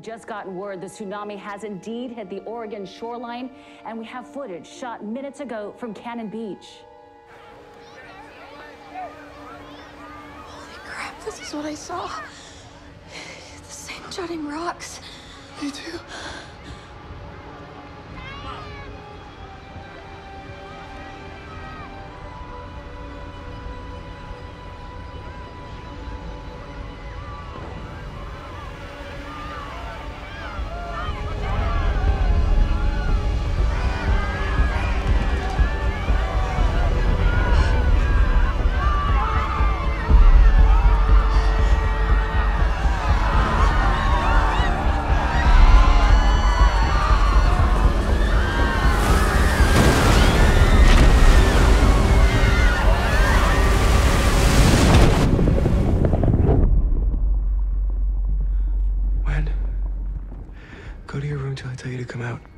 just gotten word the tsunami has indeed hit the Oregon shoreline, and we have footage shot minutes ago from Cannon Beach. Holy crap, this is what I saw. The same jutting rocks. Me too. Go to your room till I tell you to come out.